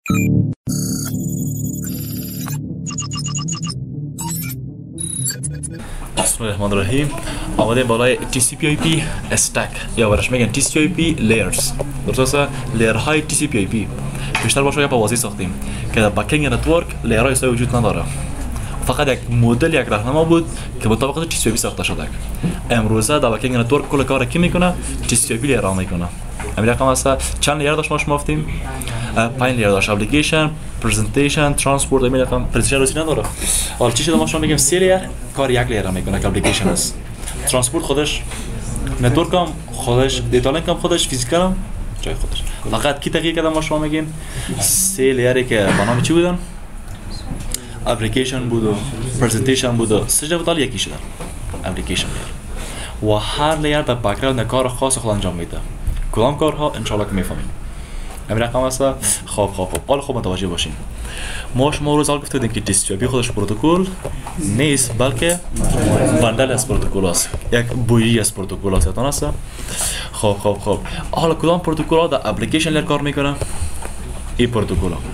بسم الله الرحمن الرحیم. آمدیم بالای TCP/IP استک یا برش میگن TCP/IP layers. درسته لیر TCP/IP بیشتر باشه یا بازی ساختیم که در بکینگ نتورک لیرهای سای وجود نداره، فقط یک مدل یک راهنما بود که مطابق TCP/IP ساخته شده. امروزه در بکینگ نتورک کل کار کی میکنه؟ TCP/IP لیر میکنه. همین رقم است. چند لیر داشت ما گفتیم؟ 5 لیر داشت. اپلیکیشن، پرزنتیشن، ترانسپورت. همین رقم پرزنتیشن روسی نداره. حالا چی شده ما شما میگیم 3 لیر کار یک لیر میکنه که اپلیکیشن است. ترانسپورت خودش، نتورک هم خودش، دیتا لینک هم خودش، فیزیکال هم جای خودش. فقط کی تغییر کرده ما شما میگیم 3 لیری که با نام چی بودن؟ اپلیکیشن بود و پرزنتیشن بود و سه بود یکی شدن اپلیکیشن لیر. و هر لیر در بک‌گراند کار خاص خود انجام میده. کدام کارها ان شاء الله که میفهمیم. همین رقم است. خوب حالا خوب متوجه باشین. ما شما روز گفته بودیم که TCP/IP خودش پروتکل نیست بلکه بندل از پروتکل است، یک بویی از پروتکل است. یادتون است؟ خوب حالا کدام پروتکل ها در اپلیکیشن لیر کار میکنه؟ این پروتکل ها.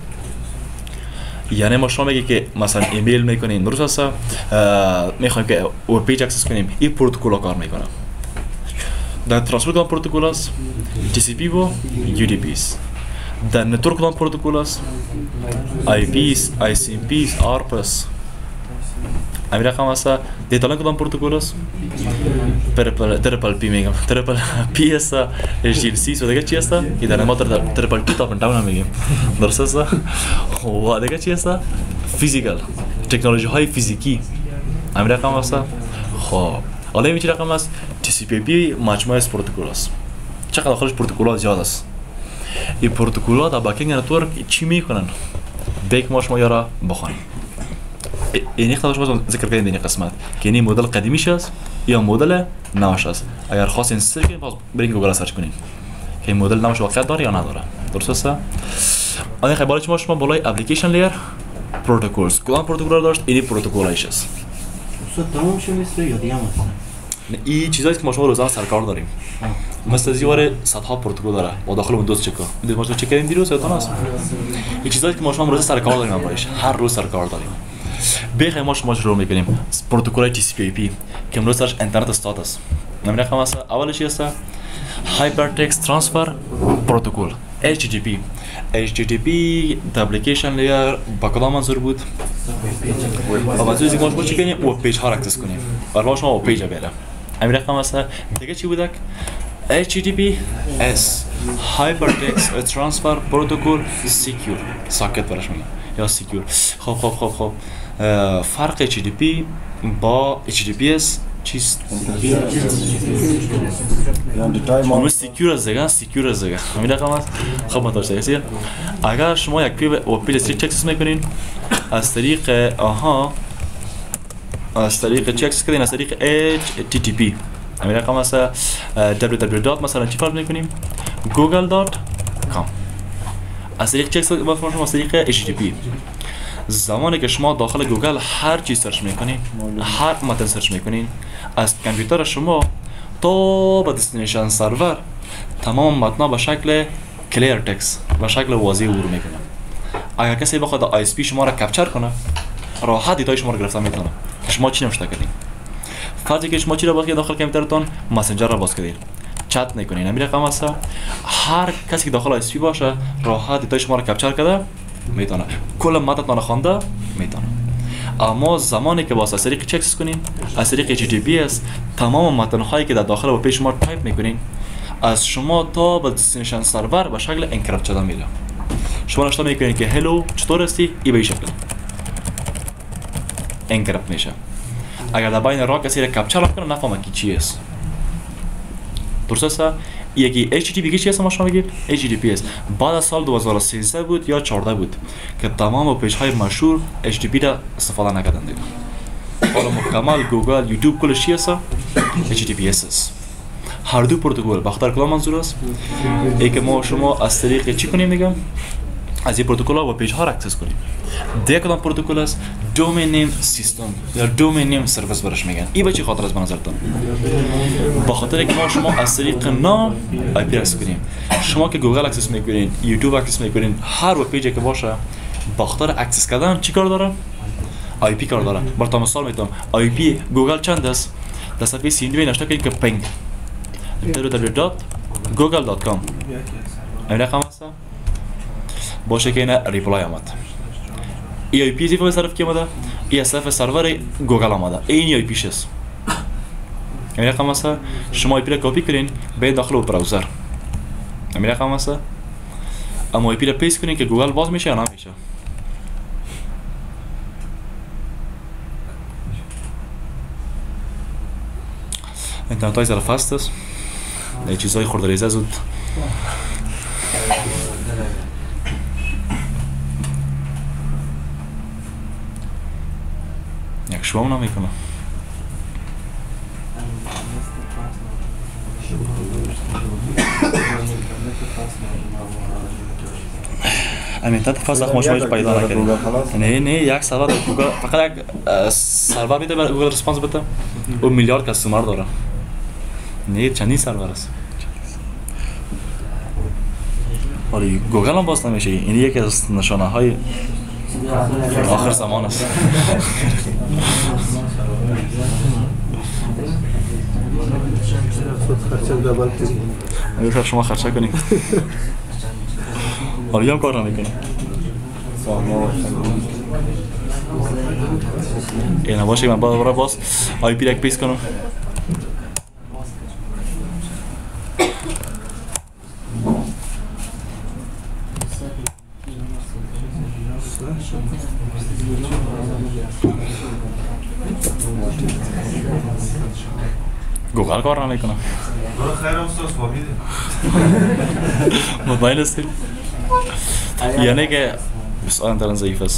یعنی ما شما میگی که مثلا ایمیل میکنین، درست است؟ میخوایم که وب پیج اکسس کنیم، این پروتکل ها کار میکنه. در ترانسپورت کدام پروتکل است؟ TCP و UDP است. در نتورک کدام پروتکل است؟ IP، ICMP، ARP. همین رقم است. دیتا لینک کدام پروتکل است؟ تریپل پی میگم، تریپل پی است، HTLC و دیگه چی است؟ که در ما تریپل پی تا پنتاون میگیم، درست است؟ و دیگه چی است؟ فیزیکال، تکنولوژی های فیزیکی. همین رقم است. خب حالا این چی رقم است؟ TCP/IP مجموعه از پروتکل است. چقدر داخلش پروتکل‌ها زیاد است. این پروتکل‌ها در بکینگ نتورک چی میکنن؟ بیک ما شما یارا بخونیم. این اختلاف باز ذکر کردیم این قسمت که این مدل قدیمیش است یا مدل نوش است. اگر خواستین سرچ کنید باز برین گوگل سرچ کنید که این مدل نوش واقعیت داره یا نداره. درست است؟ آن خیلی بالای شما بالای اپلیکیشن لیر پروتکلز کدام پروتکل داشت؟ این پروتکلش است. تمام شده مثل یا دیگه مثلا این چیزایی که ما شما روزانه سرکار داریم مثل زیوار صدها پروتکل داره و داخل اون دوست چک کن ما چک کردیم دیروز یادتون است. این چیزایی که ما شما روزانه سرکار داریم امروز هر روز سرکار داریم. بخیر ما شما شروع میکنیم پروتکل TCP/IP که امروز درش اینترنت استاد است. نام رقم است. اولش چی است؟ هایپرتکست ترانسفر پروتکل HTTP اپلیکیشن لیر با کدام منظور بود؟ با منظور اینکه ما چی کنیم وب پیج ها را اکسس کنیم. برای شما وب پیج بیاره. همین رقم است. دیگه چی بود؟ HTTPS Hypertext Transfer Protocol Secure ساکت برش میگم یا سیکیور. خب فرق HTTP با HTTPS چیست؟ اون سیکیور از دیگه همین رقم است. خب متوجه هستید؟ اگر شما یک وب پیج استریک اکسس میکنین از طریق چی اکسس کردین؟ از طریق HTTP. همین رقم است. www. مثلا چی فرض میکنیم؟ google.com. از طریق چی اکسس میکنیم؟ از طریق HTTP. زمانی که شما داخل گوگل هر چیز سرچ میکنین، هر متن سرچ میکنین، از کامپیوتر شما تا به دستینیشن سرور تمام متن‌ها به شکل کلیر تکست به شکل واضح عبور میکنه. اگر کسی بخواد ISP شما را کپچر کنه راحت دیتای شما را گرفته میتونه. شما چی نوشته کردین؟ فرضی که شما چی را باز کردین داخل کامپیوترتون؟ مسنجر را باز کردین، چت میکنین. همین رقم است. هر کسی که داخل ISP باشه راحت دیتای شما را کپچر کرده میتونه، کل متن خوانده میتونه. اما زمانی که واسه از طریق چک اکسس کنین از طریق HTTPS تمام متن هایی که در داخل وب پیج شما تایپ میکنین از شما تا به دستینیشن سرور به شکل انکریپت شده میره. شما نشته میکنین که هلو چطور هستی؟ ای به این شکل انکریپت میشه. اگر در بین راه کسی را کپچر کنه نفهمه کی چی است. درست است؟ یکی HTTP چی است ما شما بگید؟ HTTPS بعد از سال 2013 بود یا 14 بود که تمام پیج های مشهور HTTP را استفاده نکردن دیگه. حالا مکمل گوگل، یوتیوب کلش چی است؟ HTTPS است. هر دو پروتکل بخاطر کدام منظور است؟ ای که ما شما از طریق چی کنیم میگم؟ از این پروتکل ها و پیج ها را اکسس کنیم. دیگه کدام پروتکل است؟ دومین نیم سیستم یا دومین نیم سرویس برش میگن. این به چه خاطر است به نظرتون؟ با خاطر که ما شما از طریق نام آی پی اکسس کنیم. شما که گوگل اکسس میکنین، یوتیوب اکسس میکنین، هر وب پیجی که باشه با خاطر اکسس کردن چی کار داره؟ آی پی کار داره. براتون مثال میتونم. آی پی گوگل چند است؟ در صفحه سیندوی نوشته کنید که پینگ www.google.com. این رقم است. باشه که اینا ریپلای آمد. ای آی پی از طرف کی آمده؟ ای از طرف سرور گوگل آمده. این آی پیش است. این رقم است. شما آی پی را کپی کنین به داخل براوزر. این رقم است. اما آی پی را پیست کنین که گوگل باز میشه یا نمیشه. اینترنت های ظرف هست است. یه چیزهای خردریزه زود. یک شو هم نمیکنه. همین تا فاز ما شویش پیدا نکردیم. نه یک سرور گوگل فقط یک سرور میده برای گوگل ریسپانس بده. او میلیارد کاستمر داره. نه چندین سرور است. ولی گوگل هم باز نمیشه. این یکی از نشانه های آخر زمان است. اگر شما خرچه کنید حالی هم کار نمیکنه. اینه باشه من باید باز آی پی را پیست کنم. گوگل کار نمیکنه. خیر استاد فهمیده. مطمئن هستی؟ یعنی که بسیار اینترنت ضعیف است.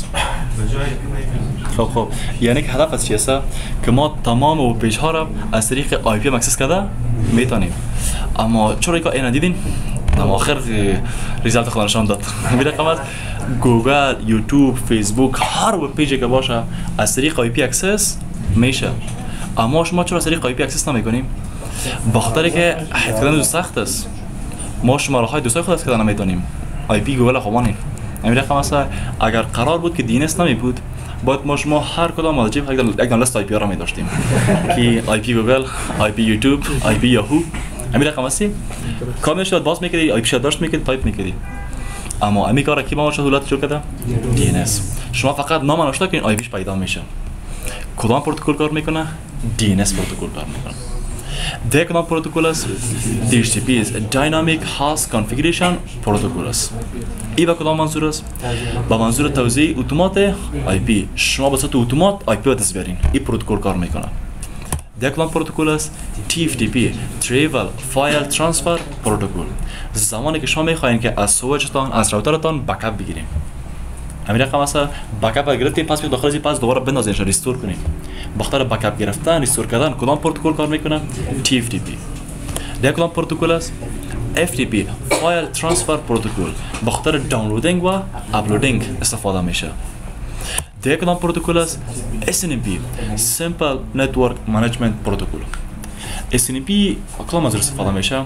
خب یعنی که هدف از چی است؟ که ما تمام وب پیج ها را از طریق آی پی اکسس کرده میتونیم. اما چرا که اینا دیدین؟ اما آخر ریزالت خود نشان داد. میره قامت گوگل، یوتیوب، فیسبوک، هر وب پیجی که باشه از طریق آی پی اکسس میشه. اما شما چرا از طریق آی پی اکسس نمیکنیم؟ با خاطر که حفظ کردن سخت است. ما شماره های دوستای خود از کردن نمیتونیم. آی پی گوگل خوانیم. همین رقم است. اگر قرار بود که دی ان اس نمی بود، باید ما شما هر کدام از جیب یک لیست آی پی را می داشتیم. که آی پی گوگل، آی پی یوتیوب، آی پی یاهو. همین رقم است. کاملش رو باز میکردی، آی پی شو داشت میکردی، تایپ میکردی. اما همین کارا کی ما سهولت شو کرده؟ دی ان اس. شما فقط نام نوشته کنین آی پیش پیدا میشه. کدام پروتکل کار میکنه؟ دی ان اس پروتکل کار میکنه. دیگه کدام پروتکل است؟ DHCP است. Dynamic Host Configuration پروتکل است. این با کدام منظور است؟ با منظور توزیع اتومات آی پی. شما به صورت اتومات آی پی دست بیارین. این پروتکل کار میکنه. دیگه کدام پروتکل است؟ TFTP Travel File Transfer پروتکل. زمانی که شما میخواین که از سویچتان از راوترتان بکاپ بگیرین. همین رقم است. بکاپ گرفتیم پس می داخل پس دوباره بندازینش ریستور کنیم. بخاطر بکاپ گرفتن ریستور کردن کدام پروتکل کار میکنه؟ TFTP. دیگه کدام پروتکل است؟ FTP File Transfer پروتکل. بخاطر دانلودینگ و اپلودینگ استفاده میشه. دیگه کدام پروتکل است؟ SNMP Simple Network Management پروتکل. SNMP کدام منظور استفاده میشه؟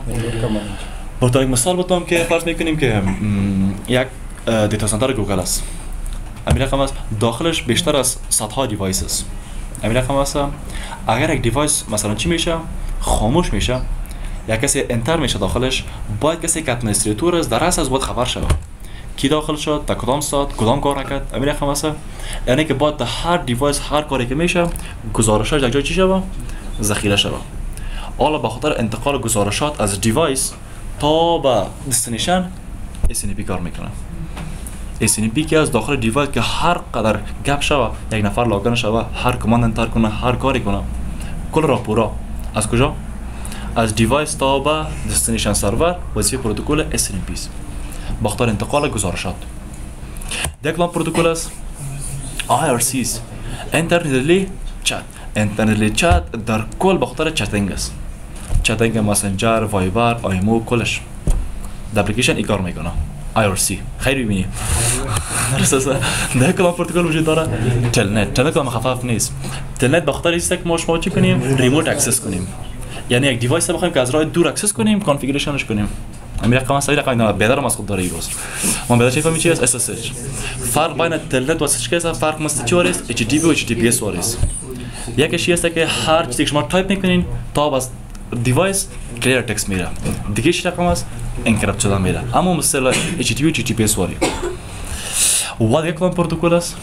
برای مثال بتونم که فرض میکنیم که یک دیتا سنتر گوگل است. همین رقم است. داخلش بیشتر از صدها دیوایس است. همین رقم است. اگر یک دیوایس مثلا چی میشه؟ خاموش میشه. یا کسی انتر میشه داخلش، باید کسی که ادمنستراتور است در اصل باید خبر شود. کی داخل شد، تا کدام ساعت، کدام کار کرد. همین رقم است. یعنی که باید هر دیوایس هر کاری که میشه گزارشات یک جای چی شود؟ ذخیره شود. حالا به خاطر انتقال گزارشات از دیوایس تا به دستنیشن SNMP کار میکنه. SNMP که از داخل دیوایس که هر قدر گپ شوه یک نفر لاگن شوه، هر کماند انتر کنه، هر کاری کنه، کل راپورا از کجا؟ از دیوایس تا به دستنیشن سرور وظیفه پروتکل SNMP است. با خاطر انتقال گزارشات. دیگه کدام پروتکل است؟ IRC است. اینترنتلی چت. اینترنتلی چت در کل با خاطر چتینگ است. چتینگ مسنجر، وایبر، آیمو کلش. د اپلیکیشن ای کار میکنه. IRC خیلی ببینی درست در کلام پروتکل وجود داره تلنت کلام خفاف نیست تلنت به خاطر است که ما چی کنیم ریموت اکسس کنیم یعنی یک دیوایس رو بخوایم که از راه دور اکسس کنیم کانفیگوریشنش کنیم همین رقم است رقم بدرم از خود داره ایروز ما بدر چی فهمی چی است SSH فرق بین تلنت و SSH که فرق مست چی است HTTP و HTTPS است یکیش است که هر چیزی که شما تایپ میکنین تا بس دیوایس کلیر تکست میره دیگه چی رقم است انکریپت شده میره اما مثل HTTP و HTTPS واری و دیگه کدام پروتکل است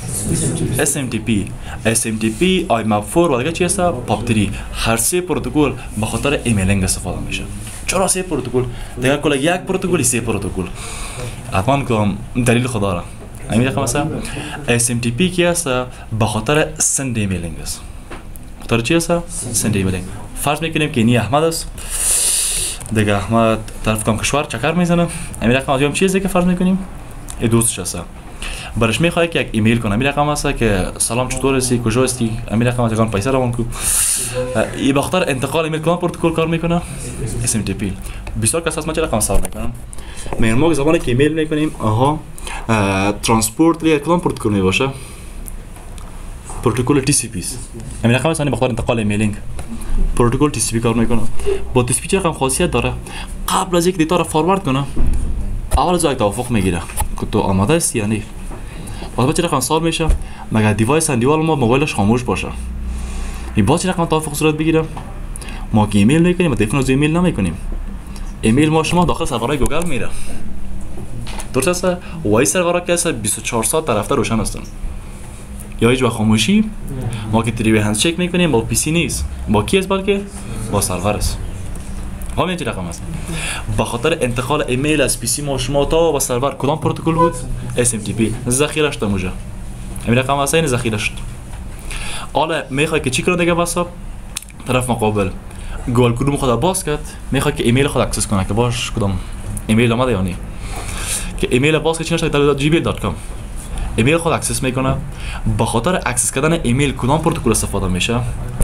SMTP IMAP4 و دیگه چی است POP3 هر سه پروتکل به خاطر ایمیلینگ استفاده میشه چرا سه پروتکل دیگه کلا یک پروتکل سه پروتکل حتما میگم دلیل خدا را همین رقم است SMTP کی است به خاطر سند ایمیلینگ است خاطر چی است سند ایمیلینگ فرض میکنیم که اینی احمد است دیگه احمد طرف کام کشور چکر میزنه همین رقم از چیزی که فرض میکنیم ای دوستش است برش میخواد که یک ایمیل کنه همین رقم است که سلام چطور هستی کجا هستی همین رقم از پیسه روان کو ای به خاطر انتقال ایمیل کدام پروتکل کار میکنه SMTP بسیار کس از ما چه رقم استفاده میکنن ما زمانی که ایمیل میکنیم ترانسپورت لی کدام پروتکل میباشه پروتکل TCP همین رقم است به خاطر انتقال ایمیلینگ پروتکل TCP کار میکنه با TCP چه رقم خاصیت داره قبل از اینکه دیتا رو فوروارد کنه اول از یک توافق میگیره که تو آماده هستی یا نه بعد چه رقم سال میشه مگر دیوایس اندیوال ما موبایلش خاموش باشه این باز چه رقم توافق صورت بگیره ما که ایمیل میکنیم تلفن از ایمیل نمیکنیم ایمیل ما شما داخل سرورهای گوگل میره درست است و این سرورها که هست 24 ساعت در هفته روشن هستن یا هیچ وقت خاموشی ما که تری هند چک میکنیم با PC نیست با کی است بلکه با سرور است همین چه رقم است به خاطر انتقال ایمیل از PC ما شما تا با سرور کدام پروتکل بود SMTP ذخیره شده موجه همین رقم است این ذخیره شد حالا میخوای که چی کنه دیگه واسه طرف مقابل گوگل کروم خود باز کرد میخواد که ایمیل خود اکسس کنه که باش کدام ایمیل اومده یا نه که ایمیل باز که چی نشه gmail.com ایمیل خود اکسس میکنه به خاطر اکسس کردن ایمیل کدام پروتکل استفاده میشه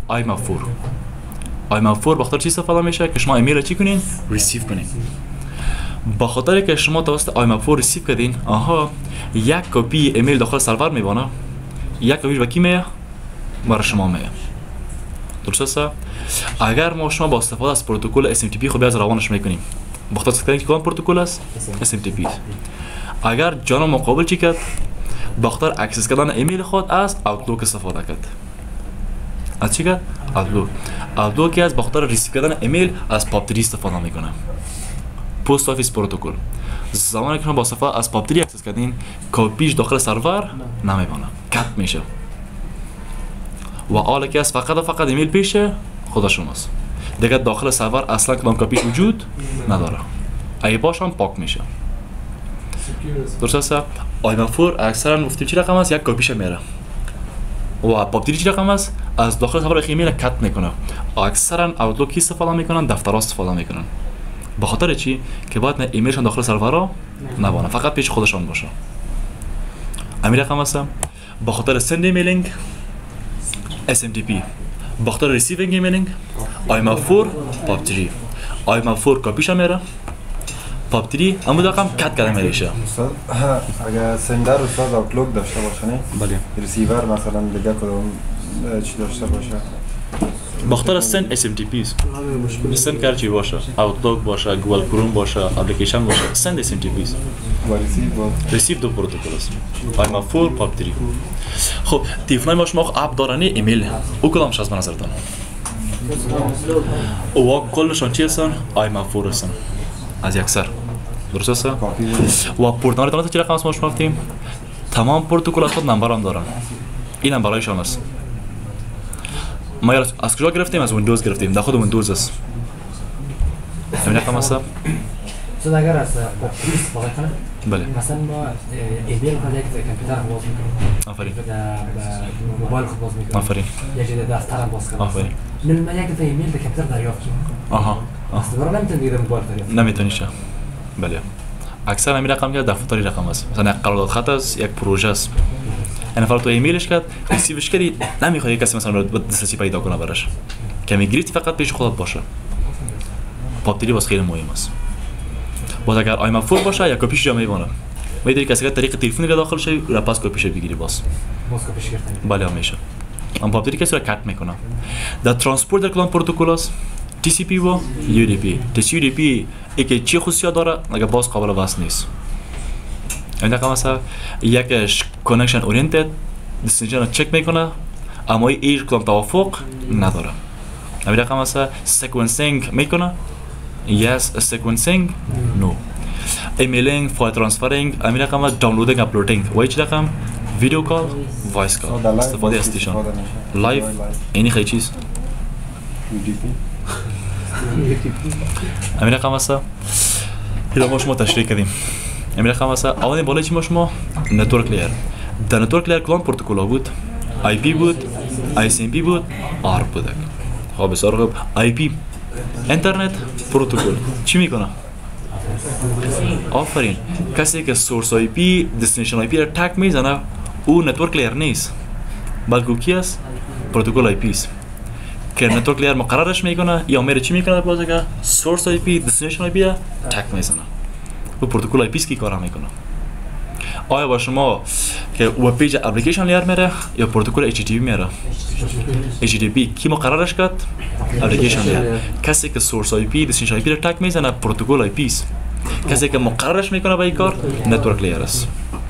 IMAP4 به خاطر چی استفاده میشه که شما ایمیل چی کنین ریسیو کنین به خاطر که شما توسط IMAP4 ریسیو کردین یک کپی ایمیل داخل سرور میبانه یک کپیش به کی میه برای شما میه درست است اگر ما شما با استفاده از پروتکل SMTP خود از روانش میکنیم به خاطر کردن که کدام پروتکل است SMTP اگر جانب مقابل چی کرد به خاطر اکسس کردن ایمیل خود از اوتلوک استفاده کرد از چی کرد اوتلوک از به خاطر ریسیو کردن ایمیل از POP3 استفاده میکنه پست آفیس پروتکل زمانی که شما با استفاده از POP3 اکسس کردین کپیش داخل سرور نمیبانه کات میشه و حالا که از فقط ایمیل پیشه خدا شماست دیگه داخل سرور اصلا کدام کپیش وجود نداره ای باش هم پاک میشه درست است IMAP4 اکثرا گفتیم چی رقم است یک کپیش میره و POP3 چی رقم است از داخل سرور ایمیل کات میکنه اکثرا اوتلوک استفاده میکنن دفترها استفاده میکنن به خاطر چی که باید ایمیلشون داخل سرورها نبانه فقط پیش خودشان باشه همین رقم است به خاطر سند ایمیلینگ SMTP به خاطر ریسیوینگ ایمیلینگ IMAP4 POP3 IMAP4 کپیش میره POP3 اما رقم کات کرده میشه اگر سندر استاد اوتلوک داشته باشه نه بله ریسیور مثلا دیگه کدوم چی داشته باشه بخاطر سند SMTP است سند کار چی باشه اوتلوک باشه گوگل کروم باشه اپلیکیشن باشه سند SMTP است و ریسیو دو پروتکل است IMAP4 POP3 خب تلفن ما شما اپ دارنی ایمیل او کدامش از نظرتان او کلشون چی هستن IMAP4 هستن از یک سر درست است و پورت نمبر چه رقم ما شما گفتیم تمام پروتکل خود نمبر هم دارن این نمبرایشان است ما از کجا گرفتیم از ویندوز گرفتیم در خود ویندوز است همین رقم است صد اگر از پلیس باید کنه بله مثلا ما ایمیل خود یک کامپیوتر باز میکنیم آفرین موبایل خود باز میکنیم آفرین یک دفتر باز کنیم آفرین من یک دفعه ایمیل به کامپیوتر دریافت کنم اصلا نمیتونم دیگه موبایل دریافت نمیتونی شه بله اکثر همین رقم که دفتری رقم است مثلا یک قرارداد خط است یک پروژه است این فرض تو ایمیلش کرد ریسیوش کردی نمیخواد کسی مثلا دسترسی پیدا کنه براش که میگیری فقط پیش خودت باشه POP3 واسه خیلی مهم است باز اگر آی مفول باشه یا کپیش جا میمونه میدونی کسی که طریق تلفن که داخل شوی و پس کپیش بگیری باز کپیش گرفتن بله میشه ام پاپتری کسی را کات میکنه در ترانسپورت در کدام پروتکل است TCP و UDP TCP یکی چی خصوصیات داره اگر باز قابل وصل نیست این رقم مثلا یکش کانکشن اورینتد دستینیشن رو چک میکنه اما این کدام توافق نداره این رقم مثلا سیکونسینگ میکنه yes sequencing no emailing file transferring این رقم downloading uploading و هیچ رقم ویدیو کال وایس کال استفاده استیشن لایف اینی خیلی چیز این رقم مثلا اینا ما شما تشریح کردیم این رقم مثلا اول بالای چی ما شما نتورک لیر در نتورک لیر کدام پروتکل بود IP بود ICMP بود ARP بود خب بسیار خوب IP اینترنت پروتکل چی میکنه آفرین کسی که سورس IP دستینیشن IP را تک میزنه او نتورک لیر نیست بلکه کی است پروتکل IP است که نتورک لیر مقررش میکنه یا میره چی میکنه باز که سورس IP دستینیشن IP را تک میزنه او پروتکل IP است که کار میکنه آیا با شما که وب پیج اپلیکیشن لیر میره یا پروتکل HTTP میره HTTP کی مقررش کرد اپلیکیشن لیر کسی که سورس IP دستینیشن IP را تک میزنه پروتکل IP است کسی که مقررش میکنه با این کار نتورک لیر است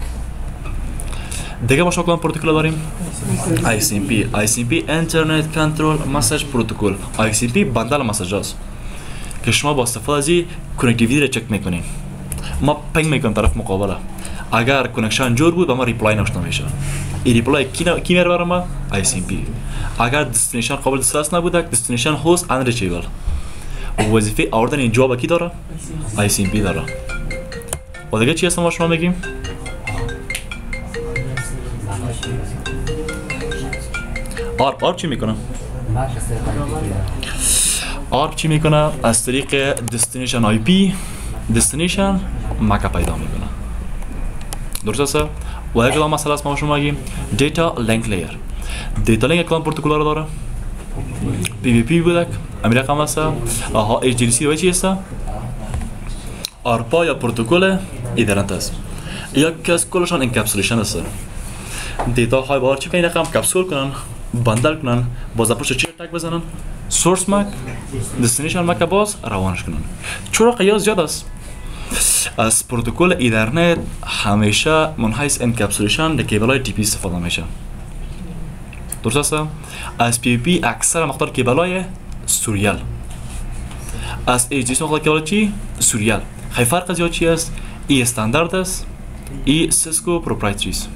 دیگه ما شما کدام پروتکل داریم ICMP اینترنت کنترل مسیج پروتکل ICMP بندل مسیج است که شما با استفاده از این کانکتیویتی را چک میکنین ما پینگ میکنم طرف مقابله اگر کانکشن جور بود با ما ریپلای نوشته میشه این ریپلای کی میره برای ما ICMP اگر دستینیشن قابل دسترس نبوده دستینیشن هاست انریچیبل وظیفه آوردن این جواب کی داره ICMP داره و دیگه چی هست ما شما میگیم ARP چی میکنه ARP چی میکنه از طریق دستینیشن IP دستینیشن مکه پیدا میکنه درست است و یک مسئله است ما شما میگیم دیتا لینک لیر دیتا لینک کدام پروتکل رو داره PVP بودک همین رقم است آها HDLC و چی است ARPA یا پروتکل ایترنت است یا که از کلشان انکپسولیشن است دیتا های بار چی کنن رقم کپسول کنن بندل کنن باز پشت چی تک بزنن سورس مک دستینیشن مک باز روانش کنن چرا قیاس زیاد است از پروتکل ایترنت همیشه منحیث انکپسولیشن در کیبل های TP استفاده میشه درست است از PVP اکثر مقدار کیبل های سوریال از HDLC مقدار کیبل چی سوریال خیلی فرق زیاد چی است ای استاندارد است ای سیسکو پروپرایتری است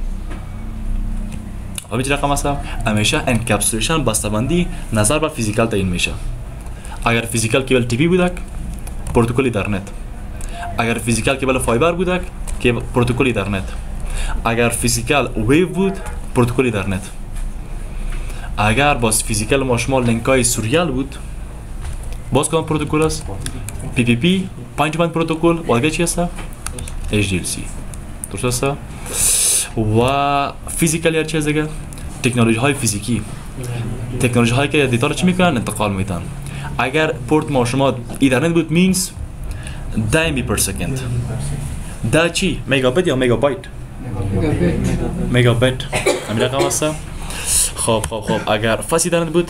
و بیچاره رقم است همیشه انکپسولیشن بسته‌بندی نظر بر فیزیکال تعیین میشه اگر فیزیکال کیبل TP بودک پروتکل ایترنت اگر فیزیکال کیبل فایبر بودک که پروتکل ایترنت اگر فیزیکال ویو بود پروتکل ایترنت اگر باز فیزیکال ما شما لینکای سوریال بود باز کدام پروتکل است PPP 5 بند پروتکل و دیگه چی است HDLC درست است و فیزیکال یا چیز دیگه تکنولوژی های فیزیکی تکنولوژی هایی که دیتا رو چی میکنن انتقال میدن اگر پورت ما شما ایترنت بود مینز 10 MB پر سکند دا چی مگابایت یا مگابایت مگابایت همین رقم است خب اگر فاست ایترنت بود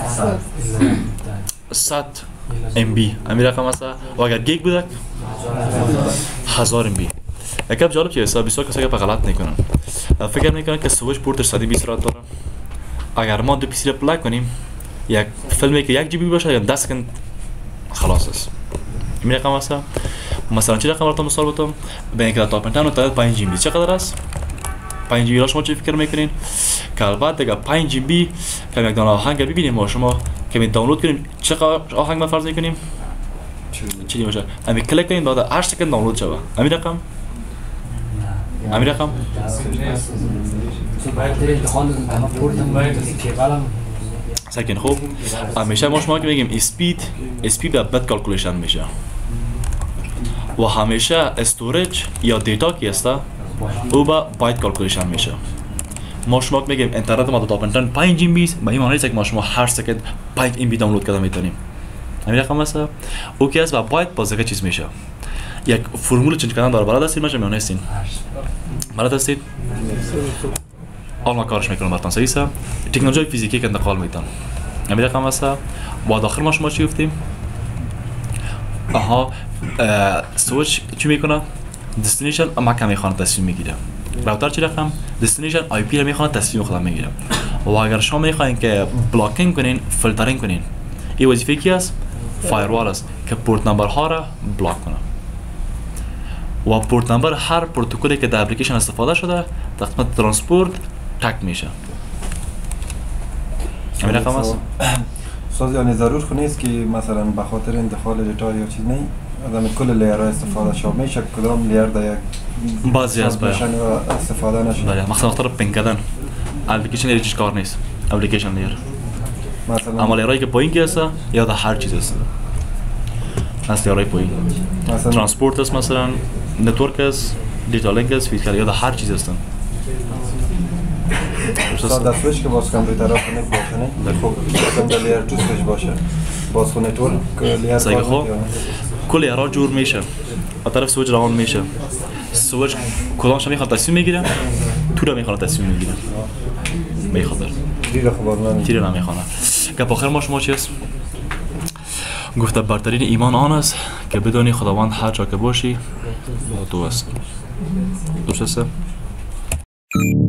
100 MB همین رقم است و اگر گیگ بود 1000 MB یکم جالب چیه حساب بسیار کسی که غلط میکنن فکر میکنن که سویچ پورتش 120 رات داره اگر ما دو PC رو پلاگ کنیم یک فیلمی که 1 GB باشه یا 10 سکند خلاص است این رقم است مثلا چه رقم براتون مثال بزنم به اینکه تا پنتانو تا 5 GB چقدر است 5 GB را شما چه فکر میکنین که البته دیگه 5 GB که یک دانه آهنگ ببینیم ما شما که می دانلود کنیم چقدر آهنگ ما فرض میکنیم چی باشه همین کلیک کنیم بعد 8 سکند دانلود شوه همین رقم همین رقم سکن خوب همیشه ما شما که بگیم اسپید به بد کالکولیشن میشه و همیشه استوریج یا دیتا کی است او با بایت کالکولیشن میشه ما شما که بگیم اینترنت ما تا 5 MB به این معنی است که ما شما هر سکند 5 MB دانلود کرده میتونیم همین رقم است او کی است و بایت باز دیگه چیز میشه یک فرمول چنج کردن داره. بلد هستید مجموعه نیستین؟ بلد هستید؟ آن کارش میکنم براتون صحیح است. تکنولوژی فیزیکی که انتقال میدن. همین رقم است. بعد آخر ما شما چی گفتیم؟ آها سویچ چی میکنه؟ دستینیشن مکه میخوانه تصمیم میگیره. راوتر چی رقم؟ دستینیشن آی پی رو میخوانه تصمیم خودم میگیره. و اگر شما میخواین که بلاکینگ کنین، فیلترینگ کنین، این وظیفه کی است؟ فایروال است که پورت نمبر ها را بلاک کنه. و پورت نمبر هر پروتکلی که در اپلیکیشن استفاده شده در قسمت ترانسپورت تک میشه. همین رقم است. ساز یعنی ضرور خو نیست که مثلا به خاطر انتقال دیتا یا چیز نه آدم کل لیرها استفاده شد میشه کدام لیر در یک بعضی از استفاده نشه. بله مثلا وقتا پین کردن اپلیکیشن هیچ کار نیست. اپلیکیشن لیر مثلا اما لیرایی که پایین کی هست یا در هر چیز است. از لیرای پایین مثلا ترانسپورت است، مثلا نتورک است، دیتا لینک است، فیزیکال یا در هر چیز هستن. ساز در سویچ که باز کامپیوتر ها کنیک باشه نه خب مثلا در لیر تو سویچ باشه باز خو نتورک لیر صحیح خب کل لیرها جور میشه و طرف سویچ روان میشه. سویچ کدامش میخواد تصمیم میگیره، تو رو میخواد تصمیم میگیره. میخواد تیر خو باز نمیشه. تیر نمیخوانه. گپ آخر ما شما چی است؟ گفته برترین ایمان آن است که بدانی خداوند هر جا که باشی با تو است. درست است؟